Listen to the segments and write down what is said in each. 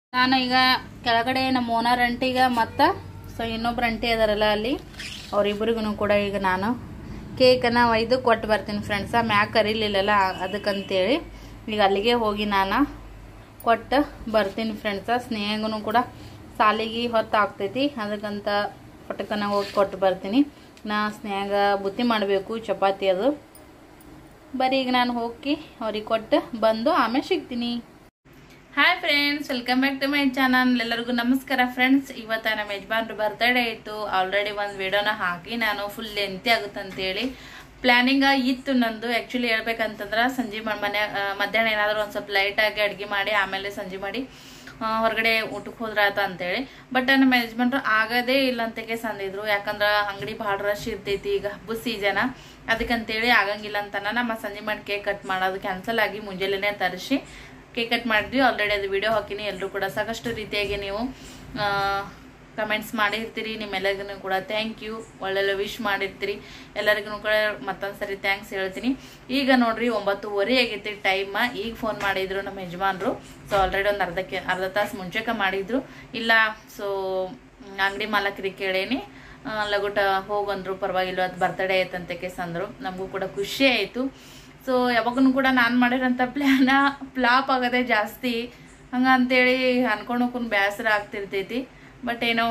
ನಾನು ಈಗ ಕೆಳಗಡೆ ನಮ್ಮ ಓನರ್ ಅಂಟಿಗ ಮತ್ತು ಸೊ ಇನ್ನೊಬ್ರು ಅಂಟಿ ಅದಾರಲ್ಲ ಅಲ್ಲಿ ಅವರಿಬ್ಬರಿಗೂ ಕೂಡ ಈಗ ನಾನು ಕೇಕನ್ನು ಒಯ್ದು ಕೊಟ್ಟು ಬರ್ತೀನಿ ಫ್ರೆಂಡ್ಸ. ಮ್ಯಾಕ್ ಕರೀಲಿಲ್ಲಲ್ಲ ಅದಕ್ಕಂತೇಳಿ ಈಗ ಅಲ್ಲಿಗೆ ಹೋಗಿ ನಾನು ಕೊಟ್ಟು ಬರ್ತೀನಿ ಫ್ರೆಂಡ್ಸ. ಸ್ನೇಹಗೂ ಕೂಡ ಸಾಲಿಗೆ ಹೊತ್ತು ಆಗ್ತೈತಿ, ಅದಕ್ಕಂತ ಪಟಕನ ಹೋಗಿ ಕೊಟ್ಟು ಬರ್ತೀನಿ. ನಾ ಸ್ನೇಹಗ ಬುತ್ತಿ ಮಾಡಬೇಕು ಚಪಾತಿ ಅದು. ಬರೀ ಈಗ ನಾನು ಹೋಗಿ ಅವ್ರಿಗೆ ಕೊಟ್ಟು ಬಂದು ಆಮೇಲೆ ಸಿಗ್ತೀನಿ. Hi friends, welcome back to my channel. ಎಲ್ಲರಿಗೂ ನಮಸ್ಕಾರ ಫ್ರೆಂಡ್ಸ್. ಇವತ್ತು ನಮ್ಮ ಯಜಮಾನ್ರು ಬರ್ತ್ಡೇ ಇತ್ತು. ಆಲ್ರೆಡಿ ಒಂದು ವಿಡಿಯೋನ ಹಾಕಿ ನಾನು ಫುಲ್ ಲೆಂತಿ ಆಗುತ್ತಂತೇಳಿ ಪ್ಲಾನಿಂಗ್ ಇತ್ತು ನಂದು. ಆ್ಯಕ್ಚುಲಿ ಹೇಳ್ಬೇಕಂತಂದ್ರೆ ಸಂಜೆ ಮಧ್ಯಾಹ್ನ ಏನಾದರೂ ಒಂದು ಸ್ವಲ್ಪ ಲೈಟಾಗಿ ಅಡುಗೆ ಮಾಡಿ ಆಮೇಲೆ ಸಂಜೆ ಮಾಡಿ ಹೊರಗಡೆ ಊಟಕ್ಕೆ ಹೋದ್ರಾತ ಅಂತೇಳಿ. ಬಟ್ ನಮ್ಮ ಯಜಮಾನ್ರು ಆಗದೇ ಇಲ್ಲ ಅಂತಕ್ಕೆ ಸಂದಿದ್ರು. ಯಾಕಂದ್ರೆ ಅಂಗಡಿ ಭಾಳ ರಶ್ ಇರ್ತೈತಿ, ಈಗ ಹಬ್ಬದ ಸೀಸನ, ಅದಕ್ಕಂತೇಳಿ ಆಗಂಗಿಲ್ಲ ಅಂತಾನ ನಮ್ಮ ಸಂಜೆ ಮಾಡಿ ಕೇಕ್ ಕಟ್ ಮಾಡೋದು ಕ್ಯಾನ್ಸಲ್ ಆಗಿ ಮುಂಜಾನೆನೇ ತರಿಸಿ ಕೇಕ್ ಕಟ್ ಮಾಡಿದ್ವಿ. ಆಲ್ರೆಡಿ ಅದು ವಿಡಿಯೋ ಹಾಕಿನಿ. ಎಲ್ಲರೂ ಕೂಡ ಸಾಕಷ್ಟು ರೀತಿಯಾಗಿ ನೀವು ಕಮೆಂಟ್ಸ್ ಮಾಡಿರ್ತೀರಿ. ನಿಮ್ಮೆಲ್ಲರಿಗೂ ಕೂಡ ಥ್ಯಾಂಕ್ ಯು. ಒಳ್ಳೆಲ್ಲ ವಿಶ್ ಮಾಡಿರ್ತೀರಿ. ಎಲ್ಲರಿಗೂ ಕೂಡ ಮತ್ತೊಂದ್ಸರಿ ಥ್ಯಾಂಕ್ಸ್ ಹೇಳ್ತೀನಿ. ಈಗ ನೋಡ್ರಿ 9:30 ಆಗೈತಿ ಟೈಮ್. ಈಗ ಫೋನ್ ಮಾಡಿದ್ರು ನಮ್ಮ ಯಜಮಾನ್ರು. ಸೊ ಆಲ್ರೆಡಿ ಒಂದು ಅರ್ಧ ತಾಸು ಮುಂಚೆಕ ಮಾಡಿದ್ರು. ಇಲ್ಲ ಸೊ ಅಂಗಡಿ ಮಾಲಕರಿಗೆ ಕೇಳೇನಿ, ಲಗುಟ ಹೋಗಂದ್ರು, ಪರವಾಗಿಲ್ಲ ಅದು ಬರ್ತಡೇ ಐತಂತಕ್ಕೆ ಸಂದ್ರು. ನಮಗೂ ಕೂಡ ಖುಷಿ ಆಯಿತು. ಸೊ ಯಾವಾಗೂ ಕೂಡ ನಾನು ಮಾಡಿರೋಂಥ ಫ್ಲಾಪ್ ಆಗೋದೇ ಜಾಸ್ತಿ. ಹಂಗಂತೇಳಿ ಅನ್ಕೊಂಡೋಕು ಬೇಸರ ಆಗ್ತಿರ್ತೈತಿ. ಬಟ್ ಏನೋ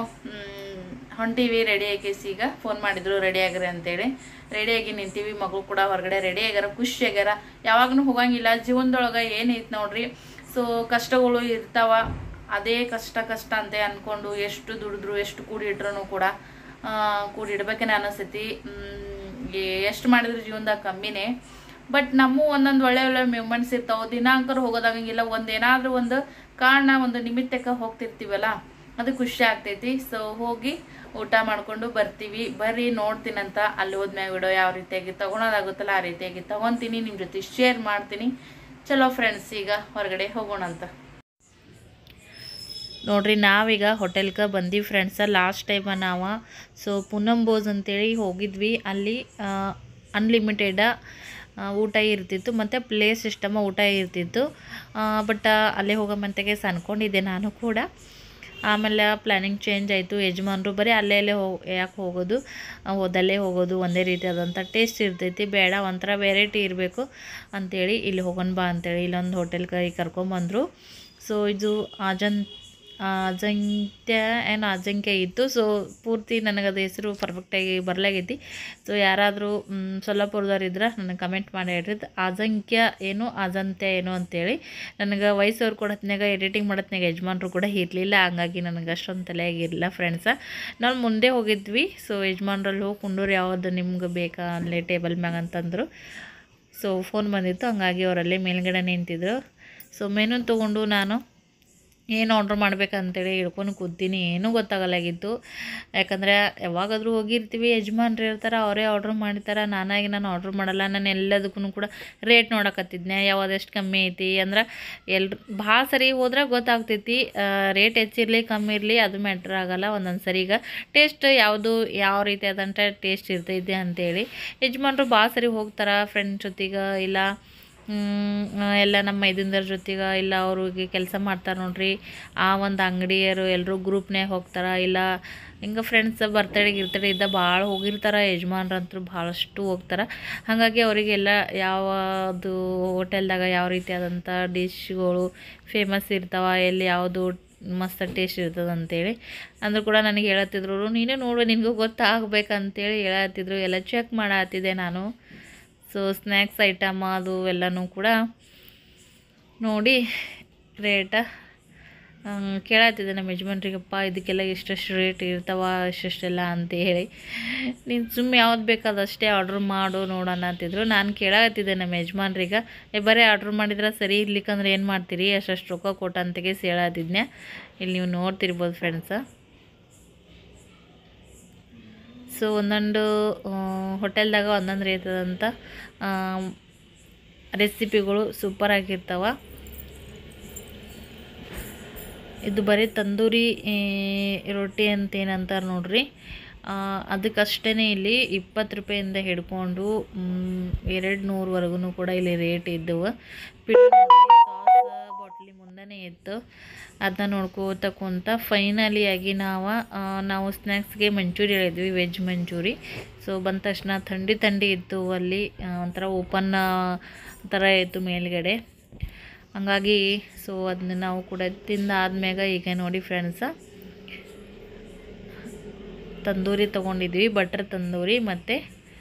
ಹೊಂಟೀವಿ, ರೆಡಿ ಆಕೇಸಿ. ಈಗ ಫೋನ್ ಮಾಡಿದ್ರು ರೆಡಿ ಆಗ್ರಿ ಅಂತೇಳಿ. ರೆಡಿಯಾಗಿ ನಿಂತೀವಿ. ಮಗಳು ಕೂಡ ಹೊರಗಡೆ ರೆಡಿ ಆಗ್ಯಾರ, ಖುಷಿ ಆಗ್ಯಾರ. ಯಾವಾಗೂ ಹೋಗಂಗಿಲ್ಲ. ಜೀವನದೊಳಗೆ ಏನೈತೆ ನೋಡ್ರಿ, ಸೊ ಕಷ್ಟಗಳು ಇರ್ತಾವ. ಅದೇ ಕಷ್ಟ ಅಂತ ಅನ್ಕೊಂಡು ಎಷ್ಟು ದುಡಿದ್ರು ಎಷ್ಟು ಕೂಡಿಟ್ರು ಕೂಡ ಕೂಡಿಡ್ಬೇಕೇನೆ ಅನಿಸ್ತೈತಿ. ಎಷ್ಟು ಮಾಡಿದ್ರು ಜೀವನದಾಗ ಕಮ್ಮಿನೇ. ಬಟ್ ನಮ್ಮ ಒಂದೊಂದು ಒಳ್ಳೆ ಮೂಮೆಂಟ್ಸ್ ಇರ್ತಾವೆ. ದಿನಾಂಕರು ಹೋಗೋದಾಗಂಗಿಲ್ಲ. ಏನಾದ್ರೂ ಒಂದು ಕಾರಣ, ಒಂದು ನಿಮಿತ್ತಕ್ಕೆ ಹೋಗ್ತಿರ್ತೀವಲ್ಲ, ಅದು ಖುಷಿ ಆಗ್ತೈತಿ. ಸೊ ಹೋಗಿ ಊಟ ಮಾಡ್ಕೊಂಡು ಬರ್ತೀವಿ. ಬರ್ರಿ ನೋಡ್ತೀನಂತ. ಅಲ್ಲಿ ಹೋದ್ಮ್ಯಾಗ ವಿಡಿಯೋ ಯಾವ ರೀತಿಯಾಗಿ ತಗೊಳೋದಾಗುತ್ತಲ್ಲ ಆ ರೀತಿಯಾಗಿ ತಗೊಂತೀನಿ, ನಿಮ್ಮ ಜೊತೆ ಶೇರ್ ಮಾಡ್ತೀನಿ. ಚಲೋ ಫ್ರೆಂಡ್ಸ್, ಈಗ ಹೊರಗಡೆ ಹೋಗೋಣಂತ. ನೋಡ್ರಿ, ನಾವೀಗ ಹೋಟೆಲ್ಗೆ ಬಂದೀವಿ ಫ್ರೆಂಡ್ಸ. ಲಾಸ್ಟ್ ಟೈಮ ನಾವು ಸೊ ಪೂನಂ ಬೋಸ್ ಅಂತೇಳಿ ಹೋಗಿದ್ವಿ. ಅಲ್ಲಿ ಅನ್ಲಿಮಿಟೆಡ್ ಊಟ ಇರ್ತಿತ್ತು ಮತ್ತು ಪ್ಲೇ ಸಿಸ್ಟಮ್ ಊಟ ಇರ್ತಿತ್ತು. ಬಟ್ ಅಲ್ಲೇ ಹೋಗೋಮಂತೆಗೆ ಅನ್ಕೊಂಡಿದ್ದೆ ನಾನು ಕೂಡ. ಆಮೇಲೆ ಪ್ಲ್ಯಾನಿಂಗ್ ಚೇಂಜ್ ಆಯಿತು. ಯಜಮಾನ್ರು ಬರೀ ಅಲ್ಲೇ ಯಾಕೆ ಹೋಗೋದು, ಹೋದಲ್ಲೇ ಹೋಗೋದು, ಒಂದೇ ರೀತಿಯಾದಂಥ ಟೇಸ್ಟ್ ಇರ್ತೈತಿ, ಬೇಡ ಒಂಥರ ವೆರೈಟಿ ಇರಬೇಕು ಅಂಥೇಳಿ ಇಲ್ಲಿ ಹೋಗೋಣ ಬಾ ಅಂಥೇಳಿ ಇಲ್ಲೊಂದು ಹೋಟೆಲ್ಗೆ ಕರ್ಕೊಂಬಂದರು. ಸೊ ಇದು ಅಜಂಕ್ಯ ಇತ್ತು. ಸೊ ಪೂರ್ತಿ ನನಗದು ಹೆಸರು ಪರ್ಫೆಕ್ಟಾಗಿ ಬರಲಾಗೈತಿ. ಸೊ ಯಾರಾದರೂ ಸೊಲ್ಲಾಪುರದವ್ರು ಇದ್ರೆ ನನಗೆ ಕಮೆಂಟ್ ಮಾಡಿ ಹೇಳ್ರಿ, ಅಜಂತ್ಯ ಏನು ಅಂತೇಳಿ. ನನಗೆ ವಯಸ್ಸವ್ರು ಕೂಡ ಹೊತ್ನಾಗ ಎಡಿಟಿಂಗ್ ಮಾಡತ್ನಾಗ ಯಜಮಾನ್ರು ಕೂಡ ಇರಲಿಲ್ಲ. ಹಂಗಾಗಿ ನನಗೆ ಅಷ್ಟೊಂದು ತಲೆಯಾಗಿರಲಿಲ್ಲ ಫ್ರೆಂಡ್ಸ. ನಾವು ಮುಂದೆ ಹೋಗಿದ್ವಿ. ಸೊ ಯಜಮಾನ್ರಲ್ಲಿ ಹೋಗಿ ಕುಂಡೂರು ಯಾವುದು ನಿಮ್ಗೆ ಬೇಕಾ ಅಲ್ಲೇ ಟೇಬಲ್ ಮ್ಯಾಗ ಅಂತಂದರು. ಸೊ ಫೋನ್ ಬಂದಿತ್ತು, ಹಂಗಾಗಿ ಅವರಲ್ಲೇ ಮೇಲ್ಗಡೆ ನಿಂತಿದ್ರು. ಸೊ ಮೆನು ತೊಗೊಂಡು ನಾನು ಏನು ಆರ್ಡ್ರ್ ಮಾಡ್ಬೇಕಂತೇಳಿ ಹಿಡ್ಕೊಂಡು ಕೂತೀನಿ. ಏನೂ ಗೊತ್ತಾಗಲಾಗಿತ್ತು. ಯಾಕಂದರೆ ಯಾವಾಗಾದರೂ ಹೋಗಿರ್ತೀವಿ, ಯಜಮಾನ್ರು ಇರ್ತಾರೆ, ಅವರೇ ಆರ್ಡ್ರ್ ಮಾಡ್ತಾರೆ. ನಾನು ಆರ್ಡ್ರ್ ಮಾಡಲ್ಲ. ನಾನು ಎಲ್ಲದಕ್ಕೂ ಕೂಡ ರೇಟ್ ನೋಡಕತ್ತಿದ್ನೆ, ಯಾವುದೆಷ್ಟು ಕಮ್ಮಿ ಐತಿ ಅಂದ್ರೆ ಭಾಳ ಸರಿ ಹೋದ್ರೆ ಗೊತ್ತಾಗ್ತೈತಿ. ರೇಟ್ ಹೆಚ್ಚಿರಲಿ ಕಮ್ಮಿ ಇರಲಿ ಅದು ಮ್ಯಾಟ್ರ್ ಆಗೋಲ್ಲ. ಒಂದೊಂದು ಸರಿ ಈಗ ಟೇಸ್ಟ್ ಯಾವ ರೀತಿ ಆದಂಥ ಟೇಸ್ಟ್ ಇರ್ತೈತಿ ಅಂತೇಳಿ ಯಜಮಾನ್ರು ಭಾಳ ಸರಿ ಹೋಗ್ತಾರೆ ಫ್ರೆಂಡ್ಸ್ ಜೊತೆಗೆ, ಇಲ್ಲ ಎಲ್ಲ ನಮ್ಮ ಮೈದುನರ ಜೊತೆಗೆ, ಇಲ್ಲ ಅವ್ರಿಗೆ ಕೆಲಸ ಮಾಡ್ತಾರೆ ನೋಡ್ರಿ ಆ ಒಂದು ಅಂಗಡಿಯರು ಎಲ್ಲರೂ ಗ್ರೂಪ್ನಾಗ ಹೋಗ್ತಾರೆ. ಇಲ್ಲ ಹಿಂಗೆ ಫ್ರೆಂಡ್ಸ್ ಬರ್ತಡೇ ಇದ್ದ ಭಾಳ ಹೋಗಿರ್ತಾರೆ. ಯಜಮಾನ್ರಂತರೂ ಭಾಳಷ್ಟು ಹೋಗ್ತಾರೆ. ಹಾಗಾಗಿ ಅವರಿಗೆಲ್ಲ ಯಾವುದು ಹೋಟೆಲ್ದಾಗ ಯಾವ ರೀತಿಯಾದಂಥ ಡಿಶ್ಗಳು ಫೇಮಸ್ ಇರ್ತಾವೆ, ಎಲ್ಲಿ ಯಾವುದು ಮಸ್ತ್ ಟೇಸ್ಟ್ ಇರ್ತದೆ ಅಂತೇಳಿ ಅಂದರೂ ಕೂಡ ನನಗೆ ಹೇಳತ್ತಿದ್ರು. ನೀನೇ ನೋಡು, ನಿನಗೂ ಗೊತ್ತಾಗಬೇಕಂತೇಳಿ ಹೇಳತ್ತಿದ್ರು. ಎಲ್ಲ ಚೆಕ್ ಮಾಡತ್ತಿದ್ದೆ ನಾನು. ಸೊ ಸ್ನ್ಯಾಕ್ಸ್ ಐಟಮ್ ಅದು ಎಲ್ಲನೂ ಕೂಡ ನೋಡಿ ರೇಟ ಕೇಳತ್ತಿದ್ದೆ ನಮ್ಮ ಯಜಮಾನ್ರಿಗಪ್ಪ, ಇದಕ್ಕೆಲ್ಲ ಎಷ್ಟೆಷ್ಟು ರೇಟ್ ಇರ್ತಾವ ಎಷ್ಟೆಷ್ಟೆಲ್ಲ ಅಂತೇಳಿ. ನೀನು ಸುಮ್ಮನೆ ಯಾವ್ದು ಬೇಕಾದಷ್ಟೇ ಆರ್ಡ್ರ್ ಮಾಡು ನೋಡೋಣ ಅಂತಿದ್ರು. ನಾನು ಕೇಳತ್ತಿದ್ದೆ ನಮ್ಮ ಯಜಮಾನ್ರಿಗೆ, ಬರೀ ಆರ್ಡ್ರ್ ಮಾಡಿದ್ರೆ ಸರಿ ಇರ್ಲಿಕ್ಕಂದ್ರೆ ಏನು ಮಾಡ್ತೀರಿ, ಅಷ್ಟು ರೊಕ್ಕ ಕೊಟ್ಟಂತೆಗೆ ಹೇಳತ್ತಿದ್ನೆ. ಇಲ್ಲಿ ನೀವು ನೋಡ್ತಿರ್ಬೋದು ಫ್ರೆಂಡ್ಸ. ಸೊ ಒಂದೊಂದು ಹೋಟೆಲ್ದಾಗ ಒಂದೊಂದು ರೀತಿಯಾದಂಥ ರೆಸಿಪಿಗಳು ಸೂಪರಾಗಿರ್ತಾವೆ. ಇದು ಬರೀ ತಂದೂರಿ ರೊಟ್ಟಿ ಅಂತ ಏನಂತಾರೆ ನೋಡ್ರಿ, ಅದಕ್ಕಷ್ಟೇ ಇಲ್ಲಿ 20 ರೂಪಾಯಿಂದ ಹಿಡ್ಕೊಂಡು 200ವರೆಗೂ ಕೂಡ ಇಲ್ಲಿ ರೇಟ್ ಇದ್ದವು. ಸಾಸ್ ಬಾಟ್ಲಿ ಮುಂದೆ ಬಂದನೇ ಇತ್ತು. ಅದನ್ನ ನೋಡ್ಕೋತ ಕುಂತ ಫೈನಲಿ ಆಗಿ ನಾವು ಸ್ನ್ಯಾಕ್ಸ್ಗೆ ಮಂಚೂರಿ ಹೇಳಿದ್ವಿ, ವೆಜ್ ಮಂಚೂರಿ. ಸೊ ಬಂದ ತಕ್ಷಣ ಥಂಡಿ ಇತ್ತು, ಅಲ್ಲಿ ಒಂಥರ ಓಪನ್ ಥರ ಇತ್ತು ಮೇಲ್ಗಡೆ. ಹಂಗಾಗಿ ಸೊ ಅದನ್ನ ನಾವು ಕೂಡ ತಿಂದಾದ್ಮ್ಯಾಗ ಈಗ ನೋಡಿ ಫ್ರೆಂಡ್ಸ, ತಂದೂರಿ ತೊಗೊಂಡಿದ್ವಿ, ಬಟರ್ ತಂದೂರಿ ಮತ್ತು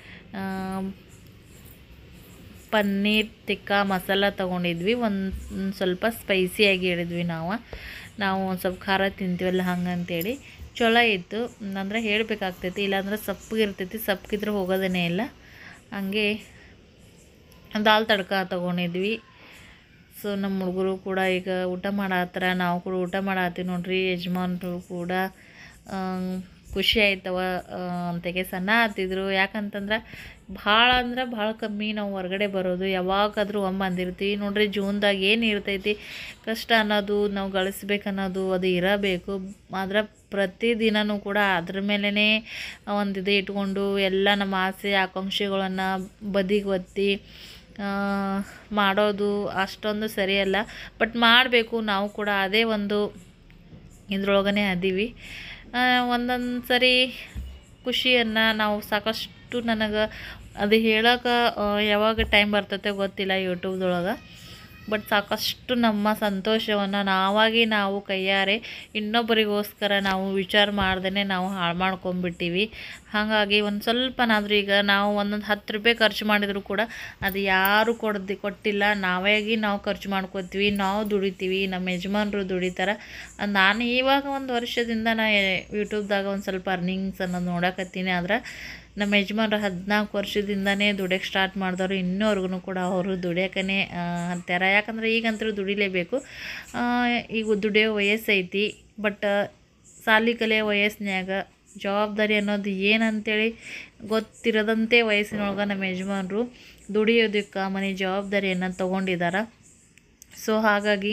ಪನ್ನೀರ್ ತಿಕ್ಕಾ ಮಸಾಲ ತೊಗೊಂಡಿದ್ವಿ. ಒಂದು ಸ್ವಲ್ಪ ಸ್ಪೈಸಿಯಾಗಿ ಹೇಳಿದ್ವಿ. ನಾವು ಒಂದು ಸ್ವಲ್ಪ ಖಾರ ತಿಂತೀವಲ್ಲ ಹಂಗಂತೇಳಿ ಚಲೋ ಇತ್ತು. ಅಂದರೆ ಹೇಳಬೇಕಾಗ್ತೈತಿ, ಇಲ್ಲಾಂದ್ರೆ ಸಪ್ಪಗಿರ್ತೈತಿ, ಸಪ್ಪಗಿದ್ರೆ ಹೋಗೋದೇ ಇಲ್ಲ. ಹಂಗೆ ದಾಲ್ ತಡ್ಕ ತೊಗೊಂಡಿದ್ವಿ. ಸೊ ನಮ್ಮ ಹುಡುಗರು ಕೂಡ ಈಗ ಊಟ ಮಾಡತ್ತರ, ನಾವು ಕೂಡ ಊಟ ಮಾಡತ್ತೀವಿ ನೋಡ್ರಿ. ಯಜಮಾನ್ರು ಕೂಡ ಖುಷಿ ಆಯ್ತವ ಅಂತೆಗೆ ಸಣ್ಣ ಹತ್ತಿದ್ರು. ಯಾಕಂತಂದ್ರೆ ಭಾಳ ಕಮ್ಮಿ ನಾವು ಹೊರಗಡೆ ಬರೋದು. ಯಾವಾಗಾದರೂ ಒಮ್ಮೆ ಅಂದಿರ್ತೀವಿ ನೋಡ್ರಿ. ಜೂನ್ದಾಗ ಏನು ಇರ್ತೈತಿ ಕಷ್ಟ ಅನ್ನೋದು, ನಾವು ಗಳಿಸ್ಬೇಕನ್ನೋದು ಅದು ಇರಬೇಕು. ಆದ್ರೆ ಪ್ರತಿದಿನವೂ ಕೂಡ ಅದ್ರ ಮೇಲೇ ಒಂದು ಇದು ಇಟ್ಕೊಂಡು ಎಲ್ಲ ನಮ್ಮ ಆಸೆ ಆಕಾಂಕ್ಷೆಗಳನ್ನು ಬದಿಗೆ ಒತ್ತಿ ಮಾಡೋದು ಅಷ್ಟೊಂದು ಸರಿಯಲ್ಲ. ಬಟ್ ಮಾಡಬೇಕು ನಾವು ಕೂಡ, ಅದೇ ಒಂದು ಇದ್ರೊಳಗನೆ ಅದೀವಿ. ಒಂದೊಂದು ಸರಿ ಖುಷಿಯನ್ನು ನಾವು ಸಾಕಷ್ಟು, ನನಗೆ ಅದು ಹೇಳೋಕೆ ಯಾವಾಗ ಟೈಮ್ ಬರ್ತೈತೆ ಗೊತ್ತಿಲ್ಲ ಯೂಟ್ಯೂಬ್ದೊಳಗೆ. ಬಟ್ ಸಾಕಷ್ಟು ನಮ್ಮ ಸಂತೋಷವನ್ನು ನಾವು ಕೈಯಾರೆ ಇನ್ನೊಬ್ಬರಿಗೋಸ್ಕರ ನಾವು ವಿಚಾರ ಮಾಡ್ದೇ ನಾವು ಹಾಳು ಮಾಡ್ಕೊಂಬಿಟ್ಟಿವಿ. ಹಾಗಾಗಿ ಒಂದು ಸ್ವಲ್ಪನಾದರೂ ಈಗ ನಾವು ಒಂದೊಂದು 10 ರೂಪಾಯಿ ಖರ್ಚು ಮಾಡಿದರೂ ಕೂಡ ಅದು ಯಾರು ಕೊಟ್ಟಿಲ್ಲ, ನಾವು ಖರ್ಚು ಮಾಡ್ಕೋತೀವಿ, ನಾವು ದುಡಿತೀವಿ, ನಮ್ಮ ಯಜಮಾನರು ದುಡಿತಾರೆ. ನಾನು ಇವಾಗ ಒಂದು ವರ್ಷದಿಂದ ಯೂಟ್ಯೂಬ್ದಾಗ ಒಂದು ಸ್ವಲ್ಪ ಅರ್ನಿಂಗ್ಸ್ ಅನ್ನೋದು ನೋಡಕತ್ತೀನಿ. ಆದ್ರೆ ನಮ್ಮ ಯಜಮಾನ್ರು 14 ವರ್ಷದಿಂದನೇ ದುಡಿಯೋಕ್ಕೆ ಸ್ಟಾರ್ಟ್ ಮಾಡಿದವರು. ಇನ್ನೂವರೆಗೂ ಕೂಡ ಅವರು ದುಡಿಯೋಕ್ಕೇ ಅಂತಾರ. ಯಾಕಂದ್ರೆ ಈಗಂತೂ ದುಡಿಲೇಬೇಕು. ಈಗ ದುಡಿಯೋ ವಯಸ್ಸೈತಿ. ಬಟ್ ಸಾಲಿ ಕಲಿಯೋ ವಯಸ್ಸಿನಾಗ ಜವಾಬ್ದಾರಿ ಅನ್ನೋದು ಏನಂತೇಳಿ ಗೊತ್ತಿರೋದಂತೆ ವಯಸ್ಸಿನೊಳಗೆ ನಮ್ಮ ಯಜಮಾನರು ದುಡಿಯೋದಕ್ಕೆ ಮನೆ ಜವಾಬ್ದಾರಿಯನ್ನು ತೊಗೊಂಡಿದ್ದಾರೆ. ಸೊ ಹಾಗಾಗಿ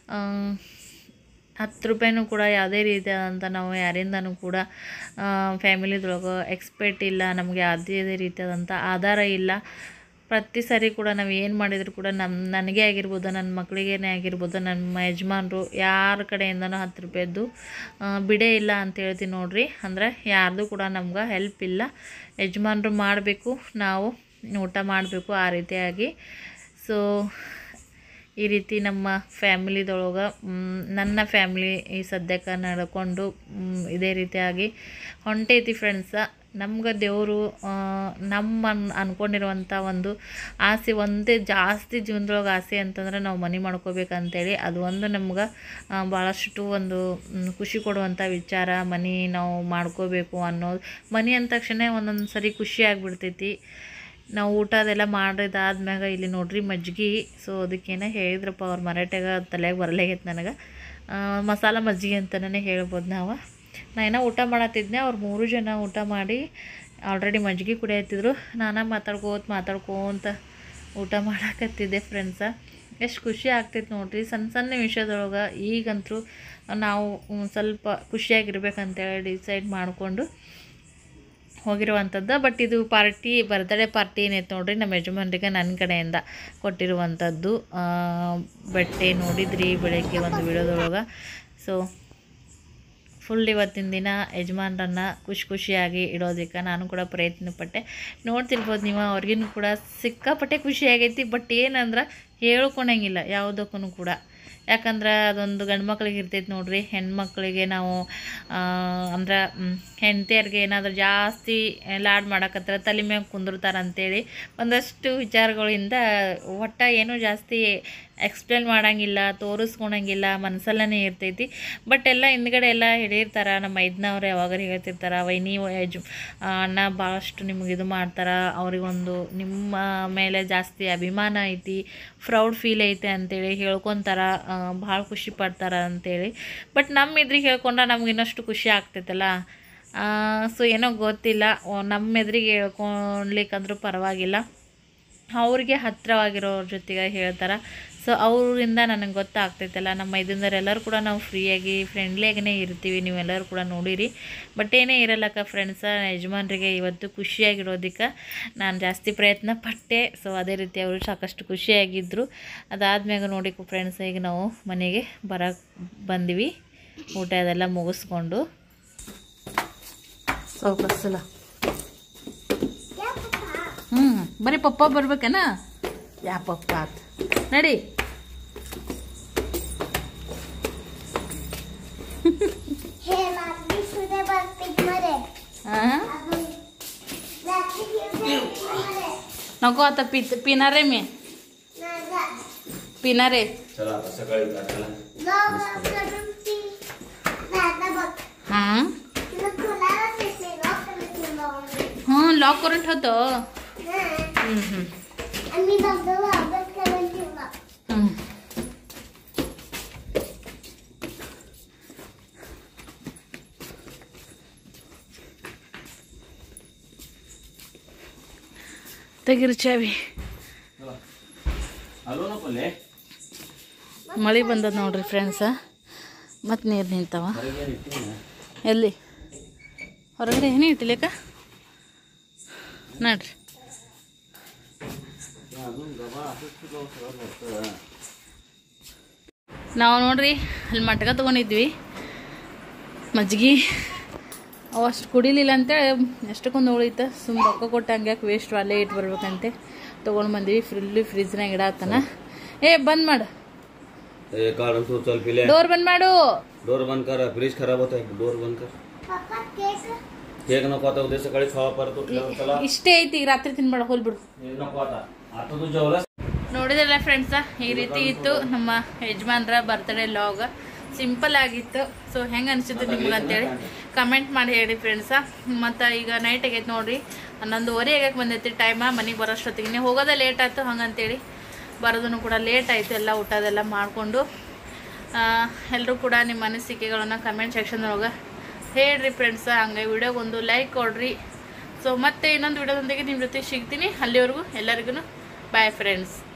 10 ರೂಪಾಯಿನೂ ಕೂಡ ಯಾವುದೇ ರೀತಿಯಾದಂಥ ನಾವು ಯಾರಿಂದನೂ ಕೂಡ ಫ್ಯಾಮಿಲಿದೊಳಗೆ ಎಕ್ಸ್ಪೆಕ್ಟ್ ಇಲ್ಲ. ನಮಗೆ ಯಾವುದೇ ರೀತಿಯಾದಂಥ ಆಧಾರ ಇಲ್ಲ. ಪ್ರತಿ ಸಾರಿ ಕೂಡ ನಾವು ಏನು ಮಾಡಿದರೂ ಕೂಡ ನನಗೆ ಆಗಿರ್ಬೋದು, ನನ್ನ ಮಕ್ಕಳಿಗೇ ಆಗಿರ್ಬೋದು, ನಮ್ಮ ಯಜಮಾನರು ಯಾರ ಕಡೆಯಿಂದನೂ 10 ರೂಪಾಯಿದ್ದು ಬಿಡೇ ಇಲ್ಲ ಅಂತ ಹೇಳ್ತೀನಿ ನೋಡ್ರಿ. ಅಂದರೆ ಯಾರ್ದು ಕೂಡ ನಮ್ಗೆ ಹೆಲ್ಪ್ ಇಲ್ಲ. ಯಜಮಾನರು ಮಾಡಬೇಕು, ನಾವು ಊಟ ಮಾಡಬೇಕು, ಆ ರೀತಿಯಾಗಿ. ಸೊ ಈ ರೀತಿ ನಮ್ಮ ಫ್ಯಾಮಿಲಿದೊಳಗೆ ನನ್ನ ಫ್ಯಾಮಿಲಿ ಈ ಸದ್ಯಕ್ಕೆ ನಡ್ಕೊಂಡು ಇದೇ ರೀತಿಯಾಗಿ ಹೊಂಟೈತಿ ಫ್ರೆಂಡ್ಸ. ನಮ್ಗೆ ದೇವರು ನಮ್ಮ ಅಂದ್ಕೊಂಡಿರುವಂಥ ಒಂದು ಆಸೆ ಒಂದೇ ಜಾಸ್ತಿ ಜೀವನದೊಳಗೆ ಆಸೆ ಅಂತಂದ್ರೆ ನಾವು ಮನೆ ಮಾಡ್ಕೋಬೇಕಂತೇಳಿ. ಅದು ಒಂದು ನಮ್ಗೆ ಭಾಳಷ್ಟು ಒಂದು ಖುಷಿ ಕೊಡುವಂಥ ವಿಚಾರ. ಮನೆ ನಾವು ಮಾಡ್ಕೋಬೇಕು ಅನ್ನೋದು. ಮನೆ ಅಂದ ತಕ್ಷಣ ಒಂದೊಂದು ಸರಿ ಖುಷಿ ಆಗಿಬಿಡ್ತೈತಿ. ನಾವು ಊಟ ಅದೆಲ್ಲ ಮಾಡಿದಾದ್ಮ್ಯಾಗ ಇಲ್ಲಿ ನೋಡ್ರಿ ಮಜ್ಜಿಗೆ. ಸೊ ಅದಕ್ಕೇನೋ ಹೇಳಿದ್ರಪ್ಪ ಅವ್ರು ಮರಾಠಿಯಾಗ, ತಲೆಗೆ ಬರಲಾಗೈತೆ ನನಗೆ. ಮಸಾಲ ಮಜ್ಜಿಗೆ ಅಂತಲೇ ಹೇಳ್ಬೋದು ನಾವು. ಏನೋ ಊಟ ಮಾಡತ್ತಿದ್ದೆ. ಅವ್ರು 3 ಜನ ಊಟ ಮಾಡಿ ಆಲ್ರೆಡಿ ಮಜ್ಜಿಗೆ ಕುಡಿಯತ್ತಿದ್ರು. ನಾನು ಮಾತಾಡ್ಕೋತ ಊಟ ಮಾಡಕತ್ತಿದ್ದೆ ಫ್ರೆಂಡ್ಸ. ಎಷ್ಟು ಖುಷಿ ಆಗ್ತೈತೆ ನೋಡ್ರಿ ಸಣ್ಣ ವಿಷಯದೊಳಗೆ. ಈಗಂತೂ ನಾವು ಸ್ವಲ್ಪ ಖುಷಿಯಾಗಿರ್ಬೇಕಂತೇಳಿ ಡಿಸೈಡ್ ಮಾಡಿಕೊಂಡು ಹೋಗಿರುವಂಥದ್ದು. ಬಟ್ ಇದು ಬರ್ತ್ಡೇ ಪಾರ್ಟಿ ಏನೈತೆ ನೋಡ್ರಿ, ನಮ್ಮ ಯಜಮಾನ್ರಿಗೆ ನನ್ನ ಕಡೆಯಿಂದ ಕೊಟ್ಟಿರುವಂಥದ್ದು. ಬಟ್ಟೆ ನೋಡಿದ್ರಿ ಬೆಳಗ್ಗೆ ಒಂದು ವಿಡಿಯೋದೊಳಗೆ. ಸೊ ಫುಲ್ ಇವತ್ತಿನ ದಿನ ಯಜಮಾನ್ರನ್ನು ಖುಷಿಯಾಗಿ ಇಡೋದಕ್ಕೆ ನಾನು ಕೂಡ ಪ್ರಯತ್ನ ಪಟ್ಟೆ. ನೋಡ್ತಿರ್ಬೋದು ನೀವು, ಅವ್ರಿಗೂ ಕೂಡ ಸಿಕ್ಕಾಪಟ್ಟೆ ಖುಷಿಯಾಗೈತಿ. ಬಟ್ ಏನಂದ್ರೆ ಹೇಳ್ಕೊಳಂಗಿಲ್ಲ ಯಾವುದಕ್ಕೂ ಕೂಡ. ಯಾಕಂದ್ರೆ ಅದೊಂದು ಗಂಡು ಮಕ್ಳಿಗೆ ಇರ್ತೈತೆ ನೋಡ್ರಿ. ಹೆಣ್ಮಕ್ಳಿಗೆ ನಾವು ಅಂದ್ರೆ ಹೆಂಡತಿಯರಿಗೆ ಏನಾದರೂ ಜಾಸ್ತಿ ಲಾಡ್ ಮಾಡಕತ್ತರ, ತಲೆ ಮ್ಯಾಗ ಕುಂದಿರ್ತಾರೆ ಅಂತೇಳಿ ಒಂದಷ್ಟು ವಿಚಾರಗಳಿಂದ ಒಟ್ಟು ಏನೂ ಜಾಸ್ತಿ ಎಕ್ಸ್ಪ್ಲೇನ್ ಮಾಡೋಂಗಿಲ್ಲ, ತೋರಿಸ್ಕೊಳಂಗಿಲ್ಲ, ಮನಸ್ಸಲ್ಲೇ ಇರ್ತೈತಿ. ಬಟ್ ಎಲ್ಲ ಹಿಂದ್ಗಡೆ ಎಲ್ಲ ಹಿಡಿಯಿರ್ತಾರೆ. ನಮ್ಮ ಮೈದ್ನವ್ರು ಯಾವಾಗಾರು ಹೇಳ್ತಿರ್ತಾರೆ, ವೈನಿ ಅಣ್ಣ ಭಾಳಷ್ಟು ನಿಮ್ಗೆ ಇದು ಮಾಡ್ತಾರೆ, ಅವ್ರಿಗೊಂದು ನಿಮ್ಮ ಮೇಲೆ ಜಾಸ್ತಿ ಅಭಿಮಾನ ಐತಿ, ಪ್ರೌಡ್ ಫೀಲ್ ಐತೆ ಅಂತೇಳಿ ಹೇಳ್ಕೊತಾರೆ, ಭಾಳ ಖುಷಿ ಪಡ್ತಾರೆ ಅಂತೇಳಿ. ಬಟ್ ನಮ್ಮ ಎದುರಿಗೆ ಹೇಳ್ಕೊಂಡ್ರೆ ನಮ್ಗೆ ಇನ್ನಷ್ಟು ಖುಷಿ ಆಗ್ತೈತಲ್ಲ. ಸೊ ಏನೋ ಗೊತ್ತಿಲ್ಲ, ನಮ್ಮ ಎದುರಿಗೆ ಹೇಳ್ಕೊಳ್ಲಿಕ್ಕಂದ್ರೂ ಪರವಾಗಿಲ್ಲ, ಅವ್ರಿಗೆ ಹತ್ತಿರವಾಗಿರೋರ ಜೊತೆಗೆ ಹೇಳ್ತಾರೆ. ಸೊ ಸೊ ಅವರಿಂದ ನನಗೆ ಗೊತ್ತಾಗ್ತೈತಲ್ಲ, ನಮ್ಮ ಮೈದಂದರೆಲ್ಲರೂ ಕೂಡ ನಾವು ಫ್ರೀಯಾಗಿ ಫ್ರೆಂಡ್ಲಿಯಾಗೇ ಇರ್ತೀವಿ. ನೀವೆಲ್ಲರೂ ಕೂಡ ನೋಡಿರಿ. ಬಟ್ ಏನೇ ಇರಲ್ಲಕ್ಕ ಫ್ರೆಂಡ್ಸ, ಯಜಮಾನ್ರಿಗೆ ಇವತ್ತು ಖುಷಿಯಾಗಿರೋದಕ್ಕೆ ನಾನು ಜಾಸ್ತಿ ಪ್ರಯತ್ನ ಪಟ್ಟೆ. ಸೊ ಅದೇ ರೀತಿ ಅವರು ಸಾಕಷ್ಟು ಖುಷಿಯಾಗಿದ್ದರು. ಅದಾದ್ಮ್ಯಾಗ ನೋಡಿ ಫ್ರೆಂಡ್ಸ್, ಈಗ ನಾವು ಮನೆಗೆ ಬಂದ್ವಿ ಊಟ ಅದೆಲ್ಲ ಮುಗಿಸ್ಕೊಂಡು. ಸಲ ಬರೀ ಪಪ್ಪ ಬರ್ಬೇಕನ? ಯಾ ಪಪ್ಪ ಆತ ನಡಿ. नको आता पिणार आहे मी, पिणार आहे. हां लॉक करून ठेवतो. ತೆಗಿರಿ ಚಾವಿ. ಮಳೆ ಬಂದದ ನೋಡ್ರಿ ಫ್ರೆಂಡ್ಸ, ಮತ್ತು ನೀರು ನಿಂತಾವ. ಎಲ್ಲಿ ಹೊರಗಡೆ ಏನೇ ಇಟ್ಟಿಲ್ಲಕ್ಕ ನೋಡ್ರಿ. ನಾವು ನೋಡ್ರಿ ಅಲ್ಲಿ ಮಟ್ಕ ತೊಗೊಂಡಿದ್ವಿ ಮಜ್ಜಿಗೆ. ಅವು ಅಷ್ಟು ಕುಡಿಲಿಲ್ಲ ಅಂತೇಳಿ ಎಷ್ಟಕ್ಕೊಂದು ಉಳಿತ, ಸುಮ್ಮ ರೊಕ್ಕ ಕೊಟ್ಟು ಹಂಗ್ಯಾಕೆ ವೇಸ್ಟ್, ಅಲ್ಲೇ ಇಟ್ಟು ಬರ್ಬೇಕಂತೆ ತೊಗೊಂಡು ಬಂದ್ವಿ. ಫ್ರಿಜ್ನಾಗ ಇಡಾತನ. ಏ ಬಂದ್ ಮಾಡು, डोर बंद माडू. डोर बंद कर, फ्रीज खराब होता है. डोर बंद कर. केक नको आता, उद्या सकाळी खावा परत उठल्यावर. चला ಇಷ್ಟೇ ಐತಿ, ಈಗ ರಾತ್ರಿ ತಿನ್ಬೇಡ, ಹೋಲ್ಬಿಡು. नको आता, आता तू जेवलास. ನೋಡಿದಲ್ಲ ಫ್ರೆಂಡ್ಸ, ಈ ರೀತಿ ಇತ್ತು ನಮ್ಮ ಯಜಮಾನ್ರ ಬರ್ತ್ಡೇ ಲಾಗ್. ಸಿಂಪಲ್ ಆಗಿತ್ತು. ಸೊ ಹೆಂಗೆ ಅನಿಸಿತ್ತು ನಿಮ್ಗೆ ಅಂತೇಳಿ ಕಮೆಂಟ್ ಮಾಡಿ ಹೇಳಿ ಫ್ರೆಂಡ್ಸ. ಮತ್ತು ಈಗ ನೈಟ್ ಆಗೈತೆ ನೋಡ್ರಿ, 11:30 ಆಗಕ್ಕೆ ಬಂದೈತಿ ಟೈಮ. ಮನೆಗೆ ಬರೋಷ್ಟೊತ್ತಿಗೆ ಹೋಗೋದೇ ಲೇಟ್ ಆಯ್ತು, ಹಂಗಂತೇಳಿ ಬರೋದನ್ನು ಕೂಡ ಲೇಟ್ ಆಯಿತು. ಎಲ್ಲ ಊಟದೆಲ್ಲ ಮಾಡಿಕೊಂಡು ಎಲ್ಲರೂ ಕೂಡ ನಿಮ್ಮ ಅನಿಸಿಕೆಗಳನ್ನು ಕಮೆಂಟ್ ಸೆಕ್ಷನ್ದೊಳಗೆ ಹೇಳ್ರಿ ಫ್ರೆಂಡ್ಸ. ಹಂಗೆ ವಿಡಿಯೋಗೊಂದು ಲೈಕ್ ಕೊಡ್ರಿ. ಸೊ ಮತ್ತೆ ಇನ್ನೊಂದು ವಿಡಿಯೋದೊಂದಿಗೆ ನಿಮ್ಮ ಜೊತೆ ಸಿಗ್ತೀನಿ. ಅಲ್ಲಿವರೆಗೂ ಎಲ್ಲರಿಗೂ ಬಾಯ್ ಫ್ರೆಂಡ್ಸ್.